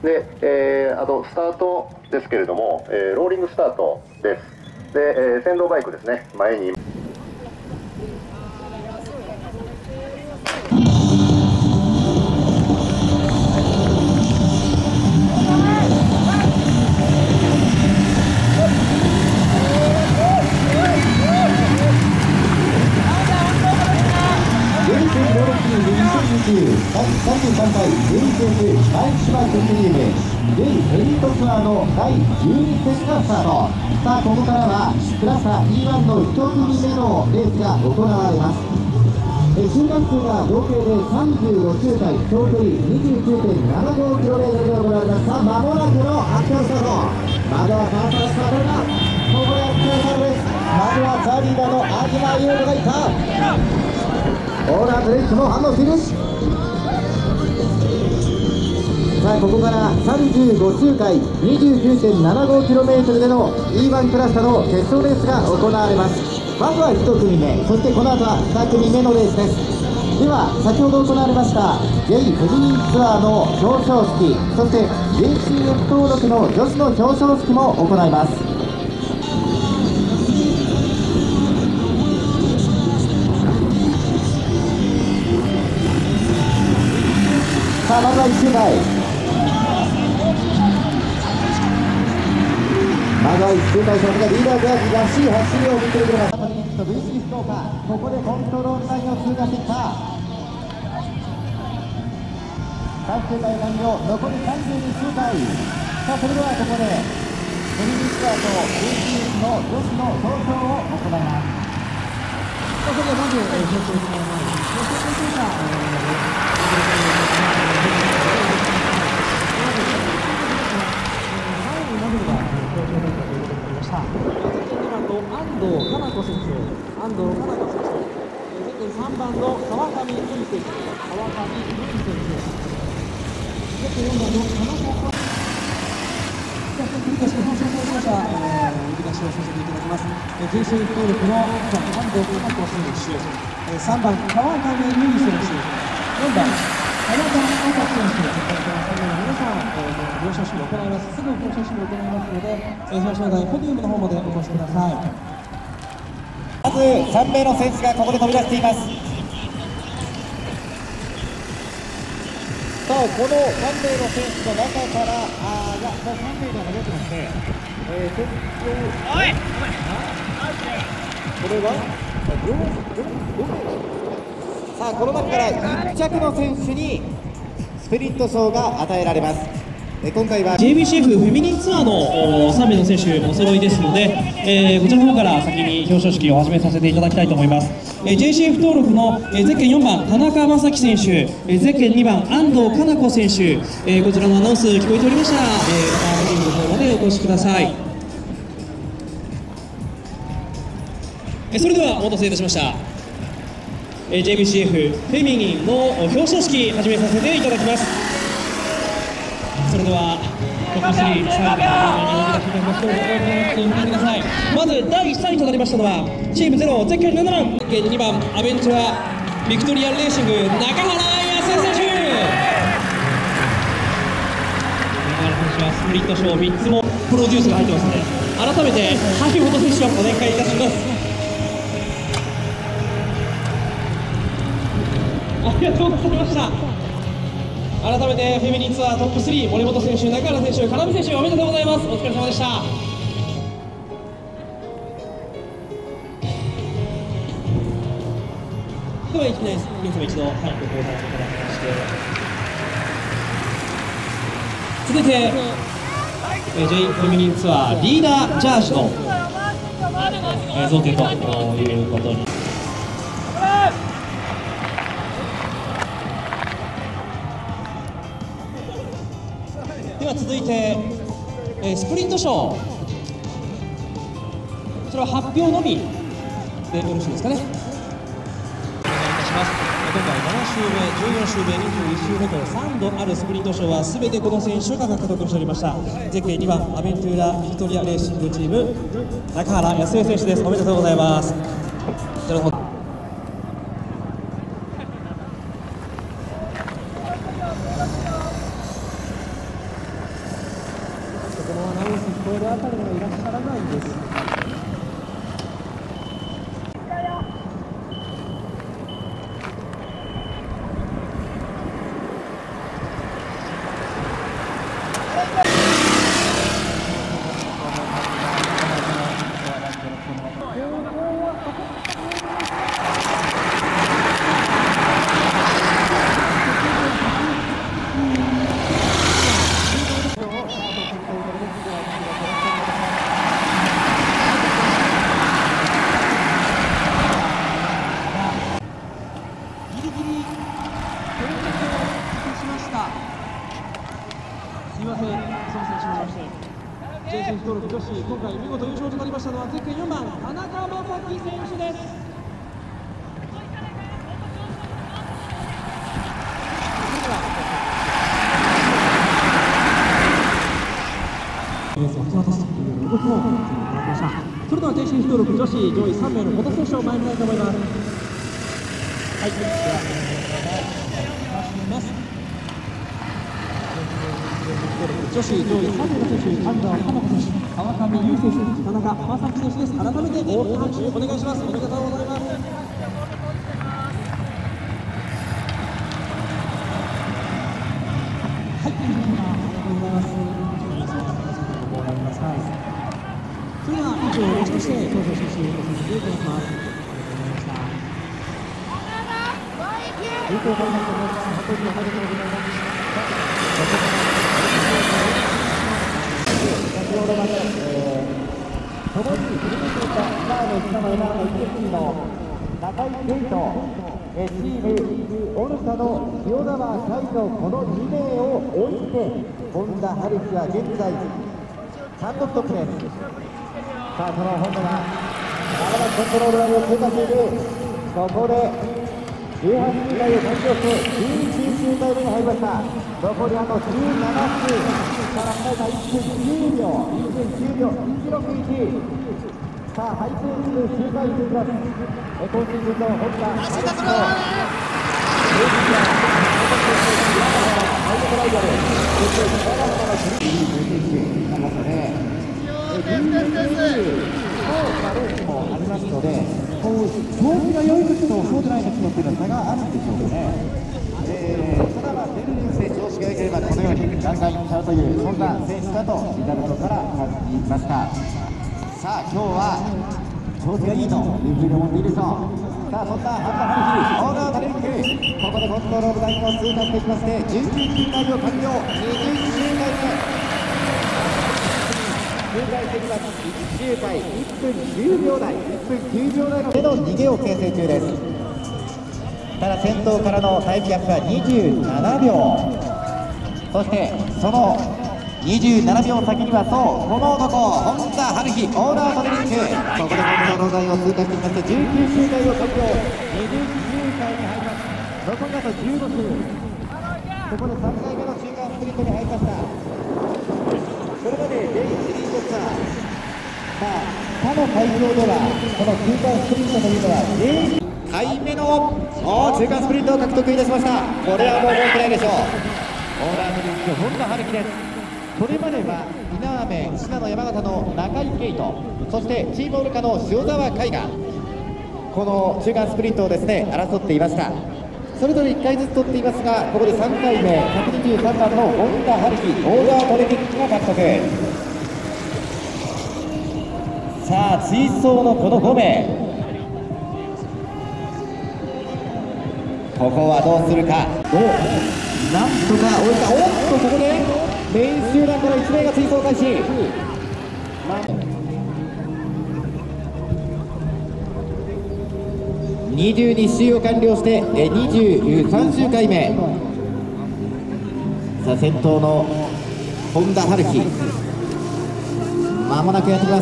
で、あとスタートですけれども、ローリングスタートです。で、先導バイクですね、前に。 第33回 JFF 毎島クリーム J エリートツアーの第12戦がスタート。さあここからはクラスター E1 の1組目のレースが行われます。集団数が合計で35周回、長距離 29.75km で行われます。さあ間もなくのアクションスタート。まずはパーソナルスタートがここでアクションスタートです。まずはザ・リーダーの東優斗がいった。オーダートレックも反応している。さあここから35周回 29.75km での E1 クラスターの決勝レースが行われます。まずは1組目、そしてこの後は2組目のレースです。では先ほど行われました J フェミニンツアーの表彰式、そして JCF 登録の女子の表彰式も行います。さあまずは1周回、まずは1周回、さすがリーダージャージらしい走りを見せてくれます。ブルーシー福岡、ここでコントロールラインを通過してきた。3周回完了、残り32周回。さあそれではここでフェミニストアと JCF の女子の表彰を行います。それではまず表彰してもらいます。表彰というか安藤かな子選手、3番の川上由依選手、4番の田中繰り返し表彰されました、呼び出しをさせていただきます。JCF 登録の安藤かな子選手、3番川上由依選手、4番田中朝選手、皆さん、表彰式を行います。すぐ表彰式を行いますので、表彰台ポディウムの方までお越しください。まず3名の選手がここで飛び出しています。さあこの3名の選手の中から、いやもう3名が出てますね。これはさあこの中から1着の選手にスプリント賞が与えられます。今回は JBCF フェミニンツアーの3名の選手お揃いですので、こちらの方から先に表彰式を始めさせていただきたいと思います。JCF 登録の、ゼッケン4番田中正樹選手、ゼッケン2番安藤かな子選手、こちらのアナウンス聞こえておりましたら、チームの方までお越しください。それではお待たせいたしました。JBCF フェミニンの表彰式始めさせていただきます。それではトップ3、最後にお見てください。まず第3位となりましたのはチーム0ゼッケン7番、ゼッケン2番アベンチュアビクトリアレーシング中原康生選手。中原選手はスプリット賞3つもプロデュースが入ってますので、改めて萩本選手をお願いいたします。ありがとうございました。改めてフェミニンツアートップ3、森本選手、中原選手、金見選手、おめでとうございます。お疲れ様でした。では、皆様一度、ご登壇いただきまして、続いて、J フェミニンツアーリーダージャージの贈呈ということに。では続いて、スプリント賞、こちらは発表のみでよろしいですかね。お願いいたします。今回7周目、14周目、21周目と3度あるスプリント賞は全てこの選手が獲得しておりました。ゼッケン2番アベントゥーラビクトリアレーシングチーム中原康生選手です。おめでとうございます。 のアナウンス聞こえるあたりがいらっしゃらないです。すみません、すみません、しました。JC 登録女子、今回見事優勝となりましたのはゼッケン4番、田中将大選手です。レースを引き渡すという動きも見せていただきました。それでは JC 登録女子上位3名のフォトセッションを参りたいと思います。はい、ではお願いします。女子上位3名の選手、安藤花子選手、川上優選手、田中正樹選手です。改めて大きな拍手お願いします。おめでとうございます。はい、ありがとうございます。それでは以上をもちまして表彰式終了させていただきます。有効開催となります。本当におめでとうございます。先ほどまで共に振り向いていた今の下の山の1チームの中井圭とチームオルタの塩澤海のこの2名を追いて本田春樹は現在単独トップです。さあその本田がまだコントロールラインを通過している。ここで18周台を完了して19周台目に入りました。残りあと17周から迎えた1分9秒1分9秒161。さあハイペースで周回していきます。今シーズンの本田ハイストレジアハイドライバルそして長野のフリー選手になりましたね。レースもありますので、調子が良い時とそうでない時のというのは差があるんでしょうかね。ただ出るニュースで調子が良ければこのようにガンガンいっちゃうというそんな選手だとリザルトから感じました。さあ今日は調子がいいというふうに思っていいでしょう。さあそんな半田春樹オーナータレンクここでコントロールラインを通過していきまして19周台を完了。20周台目周回してきます。1周回1分9秒台1分9秒台の手の逃げを形成中です。ただ先頭からのタイムギャップは27秒。そしてその27秒先にはそうこの男本田春樹オーナートレリンクここでコントロールラインを通過してきまして19周回を完了。20周回に入ります。残りあと15周。ここで3回目の中間スプリントに入りました。それまでレイシリーズツアーさあ他の会場ではこの中間スプリントというのは1回目の中間スプリントを獲得いたしました。これはもう文句ないでしょう。オーナートレリンク本田春樹です。これまでは稲雨信濃山形の中井圭斗そしてチームオルカの塩澤海がこの中間スプリントをですね争っていました。それぞれ1回ずつ取っていますがここで3回目123番の本田春樹オーダートレニックが獲得。さあ追走のこの5名ここはどうするか。なんとか追いた。おっとここでメイン集団から1名が追走開始。22周を完了して23周回目。さあ先頭の本田春樹まもなくやってきます。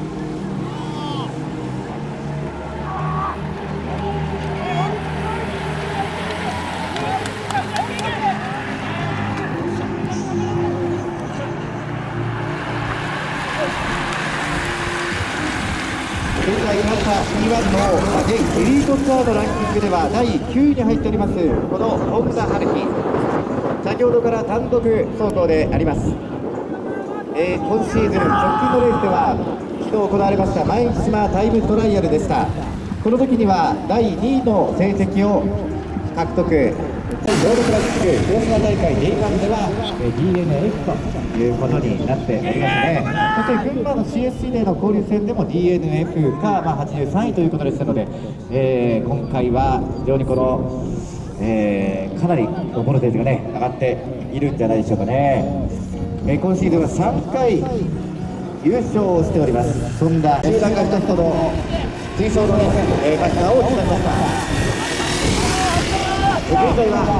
現在勝った2番の現エリートツアーのランキングでは第9位に入っておりますこの本田春樹先ほどから単独走行であります。 今シーズン直近のレースでは昨日行われました前島タイムトライアルでした。この時には第2位の成績を獲得。ロードクラシック広島大会 J1 では DNF ということになっておりますね。そして群馬の CSC での交流戦でも DNF か、83位ということですので、今回は非常にこの、かなりボルテージがね上がっているんじゃないでしょうかね。今シーズンは3回優勝をしております。そんな集団が一つとの追走のね、バスが大きくなりました。現在は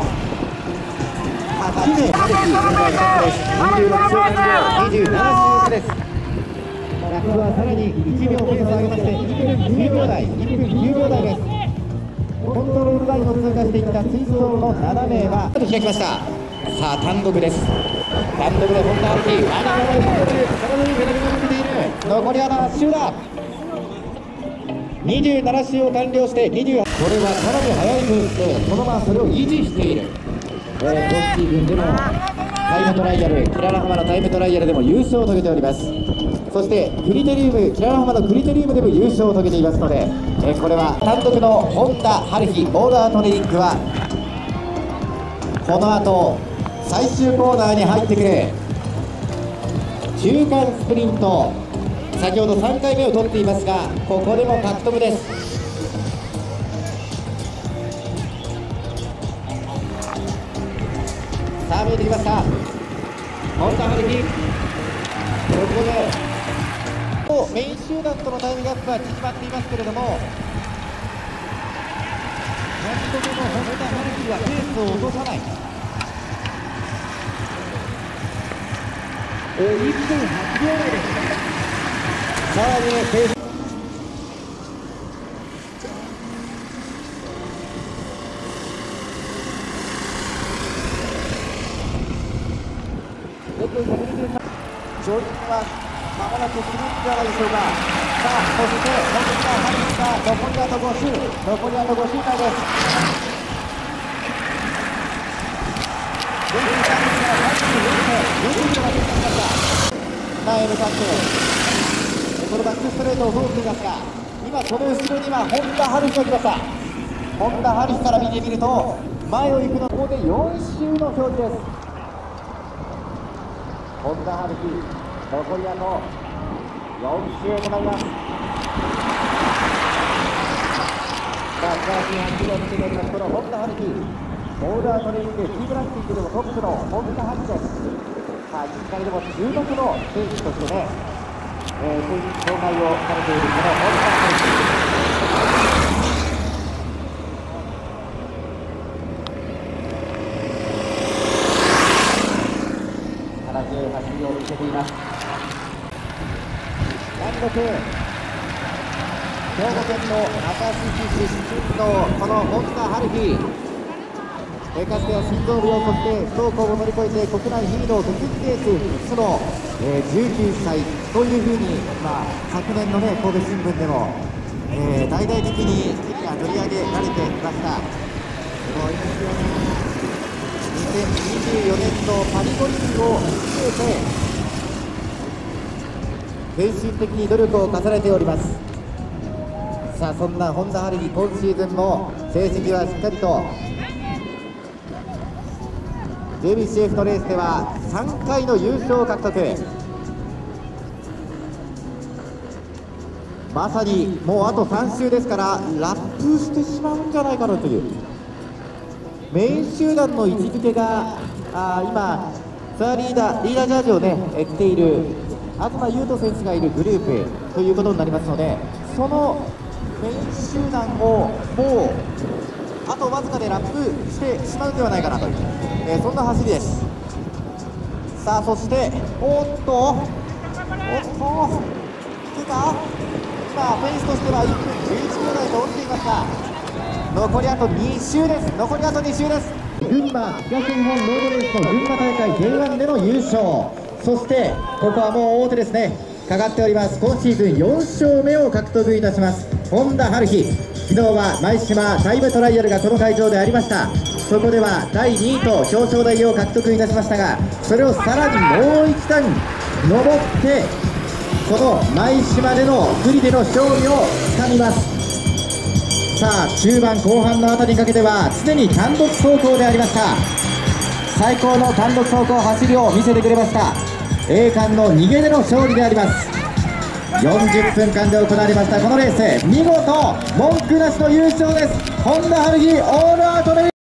8名、春樹、現在トップです。26勝完了、27周です。ラップはさらに1秒ペースを上げまして、1分9秒台、1分9秒台です。コントロールラインを通過していった追走の7名は、開きました。さあ、単独です。単独で本田春樹、まだまだいっている、その上にメダルが伸びている。残りは7周だ。27周を完了して28、これはかなり速いペースでこのままそれを維持している。今シーズンでもタイムトライアル、キララ浜のタイムトライアルでも優勝を遂げております。そしてクリテリウム、キララ浜のクリテリウムでも優勝を遂げていますので、これは単独の本田春樹オーダートレーニングはこの後最終コーナーに入ってくる中間スプリント、先ほど3回目を取っていますが、ここでも獲得です。さあ見えてきました、本田春樹。ここでメイン集団とのタイムギャップは縮まっていますけれども、何度目の本田春樹はペースを落とさない。1分8秒台です。さらにペース上位はまもなくするんじゃないでしょうか。さあそして本田春樹が残りあと5周、残りあと5周回です。前回から34秒まで来ました。前へ向かってこのバックストレートを通っていますが、今その後ろには本田春樹が来ました。本田春樹から見てみると前を行くのここで4周の表示です。本田春樹残りあと4周となります。さあ素晴らしい走りを見せております。この本田春樹ボーダートレーニングチームランキングでもトップの本田春樹です。さあ実際でも注目の選手としてね、紹介をされているこの本田選手。力強い走りを見せています。単独兵庫県の明石市出身のこの本田春樹、かつては心臓病、そして不登校を乗り越えて国内2位の特別レース出の19歳というふうに、昨年の、神戸新聞でも、大々的に取り上げられていました。2024年のパリ五輪を見据えて献身的に努力を重ねております。さあそんな本田春樹、今シーズンも成績はしっかりとJBCF のレースでは3回の優勝を獲得。まさにもうあと3周ですからラップしてしまうんじゃないかなというメイン集団の位置づけが今ツアーリーダージャージをね着ている東優斗選手がいるグループということになりますので、そのメイン集団をもうあとわずかでラップしてしまうのではないかなという、そんな走りです。さあそしておっと引くか。今ペースとしては1分11秒台と落ちていました。残りあと2周です。残りあと2周です。群馬東日本ロードレースの群馬大会 J1 での優勝、そしてここはもう大手ですね、かかっております。今シーズン4勝目を獲得いたします本田春樹。昨日は前島タイムトライアルがこの会場でありました。そこでは第2位と表彰台を獲得いたしましたが、それをさらにもう一段登ってこの舞島での不利での勝利をつかみます。さあ中盤後半のあたりにかけては常に単独走行でありました。最高の単独走行走りを見せてくれました。栄冠の逃げでの勝利であります。40分間で行われましたこのレース、見事文句なしの優勝です。本田春樹オールアウトレース。